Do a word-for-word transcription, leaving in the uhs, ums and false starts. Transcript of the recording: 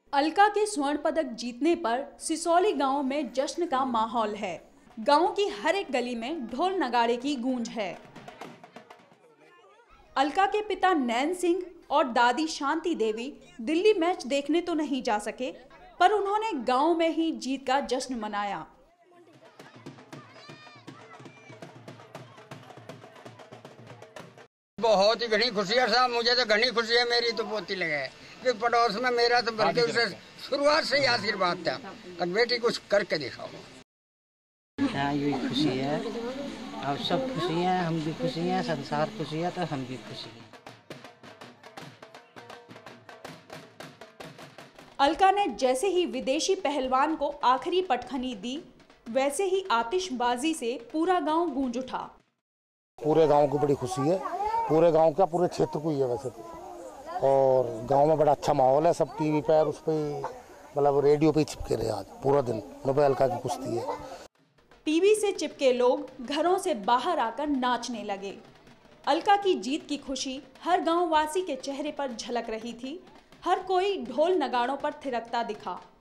अलका के स्वर्ण पदक जीतने पर सिसौली गांव में जश्न का माहौल है। गांव की हर एक गली में ढोल नगाड़े की गूंज है। अलका के पिता नैन सिंह और दादी शांति देवी दिल्ली मैच देखने तो नहीं जा सके, पर उन्होंने गांव में ही जीत का जश्न मनाया। बहुत ही घनी खुशी है साहब, मुझे तो घनी खुशी है। मेरी तो पोती लगे कि पड़ोस में मेरा तो बल्कि उसे शुरुआत से ही आशीर्वाद था कि बेटी कुछ करके दिखाओ। हाँ, ये खुशी है और सब खुशी हैं, हम भी खुशी हैं, संसार खुशी है तो हम भी खुशी हैं। अलका ने जैसे ही विदेशी पहलवान को आखिरी पटखनी दी, वैसे ही आतिशबाजी से पूरा गांव गूंज उठा। पूरे गांव की बड़ी खुशी है, पूरे गांव का, पूरे क्षेत्र को ही है वैसे तो। और गांव में बड़ा अच्छा माहौल है, सब टीवी पर उस पर मतलब रेडियो पे चिपके रहे आज पूरा दिन। नब्बे अलका की कुश्ती है। टीवी से चिपके लोग घरों से बाहर आकर नाचने लगे। अलका की जीत की खुशी हर गांव वासी के चेहरे पर झलक रही थी। हर कोई ढोल नगाड़ों पर थिरकता दिखा।